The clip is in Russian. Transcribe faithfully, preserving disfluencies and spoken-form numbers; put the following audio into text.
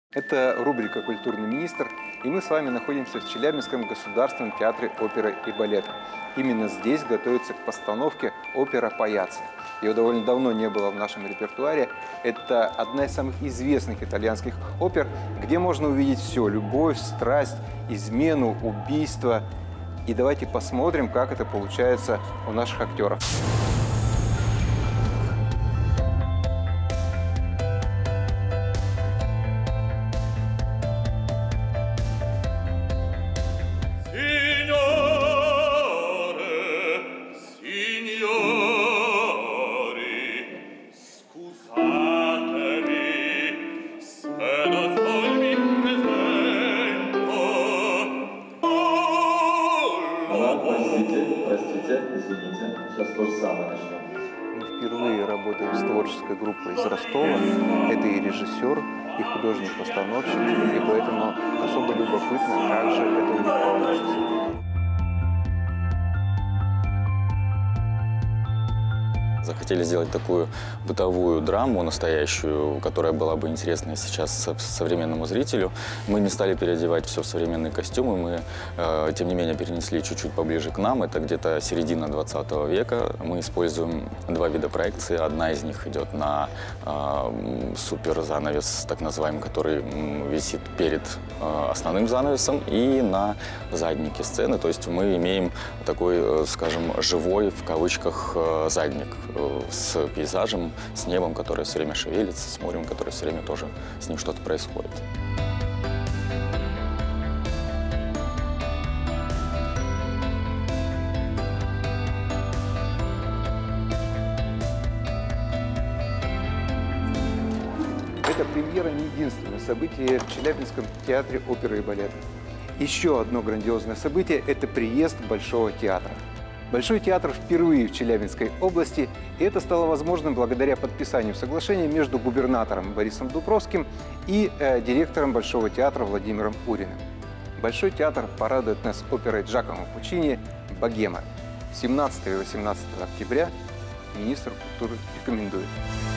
Это рубрика «Культурный министр», и мы с вами находимся в Челябинском государственном театре оперы и балета. Именно здесь готовится к постановке опера «Паяцци». Ее довольно давно не было в нашем репертуаре. Это одна из самых известных итальянских опер, где можно увидеть все – любовь, страсть, измену, убийство. И давайте посмотрим, как это получается у наших актеров. Простите, извините, сейчас то же самое начнем. Мы впервые работаем с творческой группой из Ростова. Это и режиссер, и художник-постановщик, и поэтому особо любопытно, как же это у них получится. Захотели сделать такую бытовую драму настоящую, которая была бы интересна сейчас современному зрителю. Мы не стали переодевать все в современные костюмы, мы, э, тем не менее, перенесли чуть-чуть поближе к нам. Это где-то середина двадцатого века. Мы используем два вида проекции. Одна из них идет на э, супер занавес, так называемый, который висит перед э, основным занавесом, и на заднике сцены. То есть мы имеем такой, э, скажем, живой, в кавычках, э, задник с пейзажем, с небом, которое все время шевелится, с морем, которое все время тоже с ним что-то происходит. Это премьера не единственное событие в Челябинском театре оперы и балета. Еще одно грандиозное событие – это приезд Большого театра. Большой театр впервые в Челябинской области, и это стало возможным благодаря подписанию соглашения между губернатором Борисом Дубровским и э, директором Большого театра Владимиром Уриным. Большой театр порадует нас оперой Джакомо Пуччини «Богема». семнадцатого и восемнадцатого октября министр культуры рекомендует.